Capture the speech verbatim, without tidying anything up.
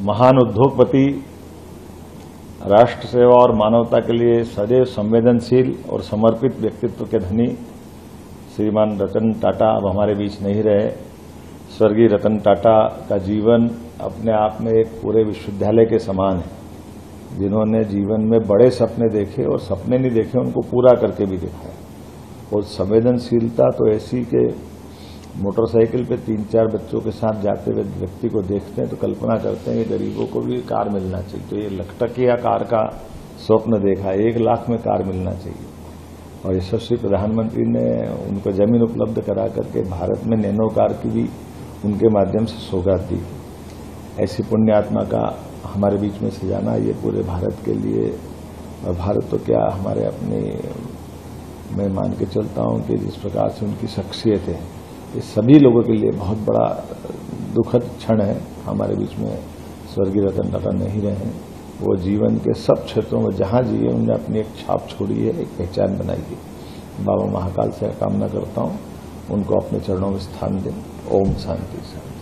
महान उद्योगपति, राष्ट्र सेवा और मानवता के लिए सदैव संवेदनशील और समर्पित व्यक्तित्व के धनी श्रीमान रतन टाटा अब हमारे बीच नहीं रहे। स्वर्गीय रतन टाटा का जीवन अपने आप में एक पूरे विश्वविद्यालय के समान है, जिन्होंने जीवन में बड़े सपने देखे और सपने नहीं देखे, उनको पूरा करके भी दिखाया। और संवेदनशीलता तो ऐसी कि मोटरसाइकिल पे तीन चार बच्चों के साथ जाते हुए व्यक्ति को देखते हैं तो कल्पना करते हैं कि गरीबों को भी कार मिलना चाहिए। तो ये लखटकिया कार का स्वप्न देखा, एक लाख में कार मिलना चाहिए। और यशस्वी प्रधानमंत्री ने उनको जमीन उपलब्ध करा करके भारत में नैनो कार की भी उनके माध्यम से सौगात दी। ऐसी पुण्यात्मा का हमारे बीच में सजाना ये पूरे भारत के लिए, और भारत तो क्या हमारे अपने, मैं मान के चलता हूं कि जिस प्रकार से उनकी शख्सियत है, ये सभी लोगों के लिए बहुत बड़ा दुखद क्षण है। हमारे बीच में स्वर्गीय रतन टाटा नहीं रहे हैं। वो जीवन के सब क्षेत्रों में जहां जिए उन्होंने अपनी एक छाप छोड़ी है, एक पहचान बनाई है। बाबा महाकाल से कामना करता हूं उनको अपने चरणों में स्थान दें। ओम शांति।